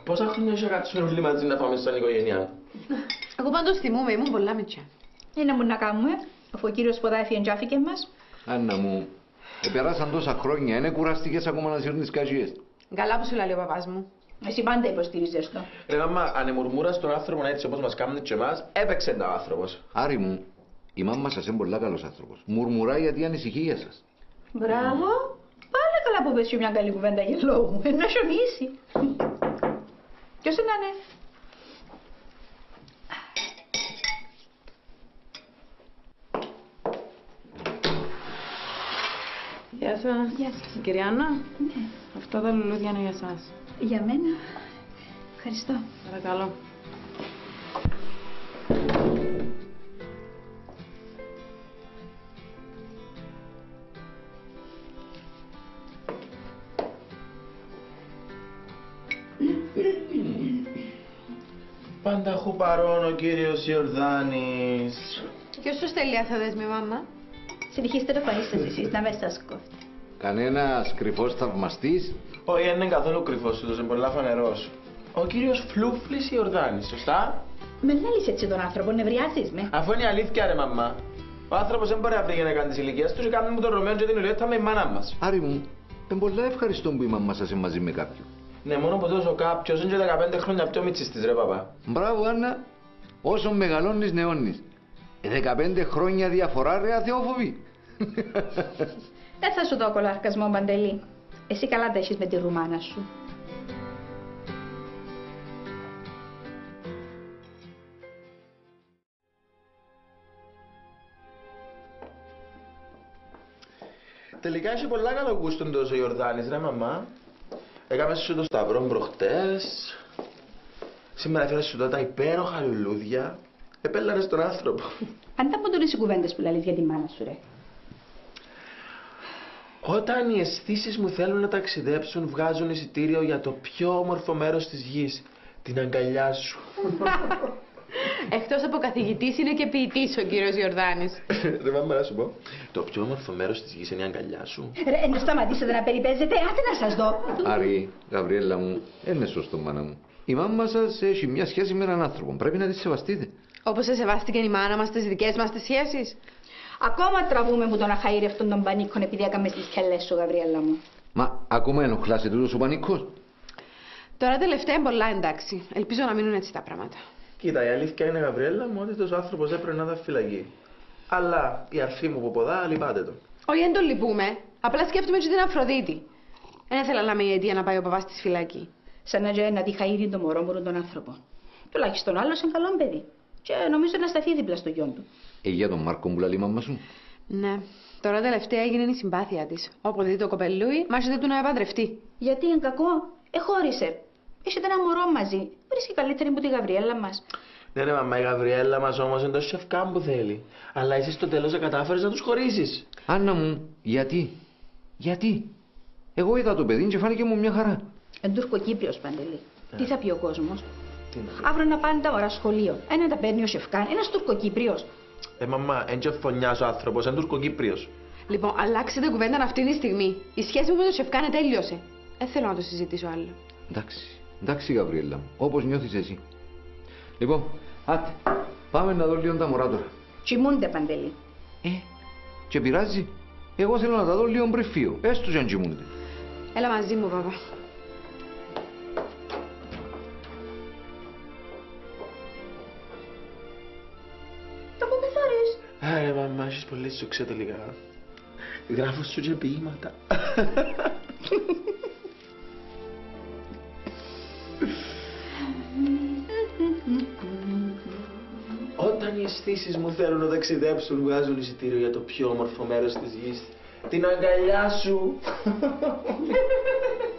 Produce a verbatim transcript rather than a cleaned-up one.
Πόσα χρόνια είχε κάτσουν όλοι μαζί να πάμε σαν οικογένειά? Εγώ πάντως θυμούμαι, ήμουν πολλά μητσιά. Είναι μου να κάνουμε, αφού ο κύριος Ποδά έφυγε εντζάφηκε μας. Άννα μου, επεράσαν τόσα χρόνια, είναι κουραστικές ακόμα να σύρνεις κασίες. Καλά που σου λέει ο παπάς μου. Εσύ πάντα υποστηρίζεις το. Ρε μαμά, αν εμουρμούρας τον άνθρωπο έτσι όπως μας κάνουν και εμάς, έπαιξε ο άνθρωπος. Άρη μου, η μάμμα σας είναι πολύ καλός άνθρωπος. Μουρμουρά γιατί ανησυχεί για σας. Μπράβο. Πάλι καλά που πες και μια καλή κουβέντα για λόγου. Να σιωνίσει. Ποιος είναι να είναι? Γεια σας. Γεια σας. Κυρία Άννα. Ναι. Αυτά τα λουλούδια είναι για σας. Για μένα. Ευχαριστώ. Παρακαλώ. Πάντα έχω παρόν ο κύριος Ιορδάνης. Ποιος σου στέλνει αθώδες με μάμα? Συνεχίστε το φανείς σας εσείς, να με σας κόφτε. Κανένας κρυφός θαυμαστής. Όχι, δεν είναι καθόλου κρυφός, του είναι πολλά φανερός. Ο κύριος Φλούφλης Ιορδάνης, σωστά? Με λάλεις έτσι τον άνθρωπο, νευριάζεις με. Αφού είναι η αλήθεια, ρε μαμά. Ο άνθρωπος δεν μπορεί να βρει γυναίκα της ηλικίας του και κάνουμε μου τον Ρωμαίο και την Ιουλιέτα με η μάνα μας. Άρη μου, είναι πολλά ευχαριστώ που η μαμά σας είναι μαζί με κάποιον. Ναι, μόνο που τόσο κάποιος είναι και δεκαπέντε χρόνια πιο μίτσις της, ρε παπά. Μπράβο, Άννα. Όσο μεγαλώνεις, νεώνεις. δεκαπέντε χρόνια διαφορά, ρε αθεόφοβη. Δεν θα σου δω κολαρκασμό, Παντελή. Εσύ καλά τα έχεις με τη ρουμάνα σου. Τελικά έχει πολλά καλό γούστον τόσο ο Ιορδάνης, ρε μαμά. Έκαμε σου το σταυρό προχτές. Σήμερα έφερε σου τα υπέροχα λουλούδια. Επέλαρες τον άνθρωπο. Πάντα μου τον είσαι κουβέντες που λαλείς για τη μάνα σου, ρε. Όταν οι αισθήσεις μου θέλουν να ταξιδέψουν, βγάζουν εισιτήριο για το πιο όμορφο μέρος της γης. Την αγκαλιά σου. Εκτός από καθηγητής είναι και ποιητής ο κύριος Ιορδάνης. Δεν πάμε να σου πω. Το πιο όμορφο μέρος της γης είναι η αγκαλιά σου. Ρε, να σταματήσετε να περιπέζετε, άτε να σας δω. Άρη, Γαβριέλα μου, είναι σωστό, μάνα μου. Η μάμα σας έχει μια σχέση με έναν άνθρωπο. Πρέπει να τη σεβαστείτε. Όπως σε σεβάστηκε η μάνα μας στις δικές μας τις σχέσεις. Ακόμα τραβούμε που τον αχαήρευτον των πανίκων επειδή έκαμε στις κελές σου, Γαβριέλα μου. Μα ακόμα ενοχλάσαι τούτος ο πανικός. Τώρα τελευταία είναι πολλά εντάξει. Ελπίζω να μείνουν έτσι τα πράγματα. Κοίτα, η αλήθεια είναι, Γαβριέλα μου, ότι αυτός ο άνθρωπος έπρεπε να ήταν φυλακή. Αλλά η αρφή μου Ποποδά λυπάται τον. Όχι, δεν τον λυπούμε. Απλά σκέφτομαι και την Αφροδίτη. Δεν ήθελα να είμαι η αιτία να πάει ο παπάς στη φυλακή. Σαν να τζέ να τη χαΐρει το μωρό μου τον άνθρωπο. Τουλάχιστον άλλος είναι καλό παιδί. Και νομίζω να σταθεί δίπλα στο γιον του. Ε, για τον Μάρκο που λέει η μάμα σου. Ναι. Τώρα τελευταία έγινε η συμπάθεια της. Όποτε δει το κοπελούι, μάχεται του να επαντρευτεί. Γιατί είναι κακό, εχώρισε. Έχετε ένα μωρό μαζί. Βρίσκει καλύτερη που τη Γαβριέλα μας. Ναι, ρε μαμά, η Γαβριέλα μας όμως είναι το σεφκάμ που θέλει. Αλλά εσύ στο τέλος δεν κατάφερες να τους χωρίσεις. Άννα μου, γιατί. Γιατί. Εγώ είδα το παιδί και φάνηκε μου μια χαρά. Εν Τουρκοκύπριος, Παντελή. Ε. Τι θα πει ο κόσμος. Τι να... Αύριο να πάνε τα ώρα σχολείο. Ένα τα παίρνει ο Σεφκάν, ένας Τουρκοκύπριος. Ε, μαμά, εν και φωνιάς ο άνθρωπος, εν Τουρκοκύπριος. Λοιπόν, αλλάξετε κουβέντα αυτή τη στιγμή. Η σχέση μου με τον Σεφκάνε τέλειωσε. Δεν θέλω να το συζητήσω άλλο. Εντάξει, εντάξει, Γαβριέλα μου, όπως νιώθεις εσύ. Λοιπόν, άτε, πάμε να δω λίγο τα μωρά τώρα. Τσιμούνται, Παντελή. Ε, και πειράζει. Εγώ θέλω να τα δω λίγο πριν φύγω, έστω και αν κοιμούνται. Έλα μαζί μου, παπά. Τα πω πεθάρεις. Άρα, μαμά, έχεις πολύ σουξέ τελικά. Γράφω σου και ποίηματα. Όταν οι αισθήσεις μου θέλουν να ταξιδέψουν, βγάζουν εισιτήριο για το πιο όμορφο μέρος της γης. Την αγκαλιά σου.